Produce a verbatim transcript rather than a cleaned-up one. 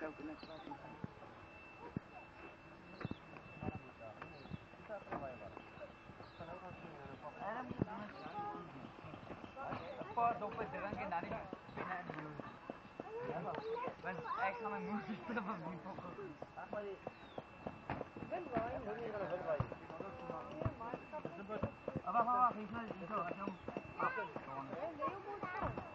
jauh kena keras. Apa dompet dengan kita ni pina dulu. Bas ek sama muzik tu mesti pokok. Apa ni? Ben boy. Apa apa apa? Itu itu macam. Eh, dia pun tahu.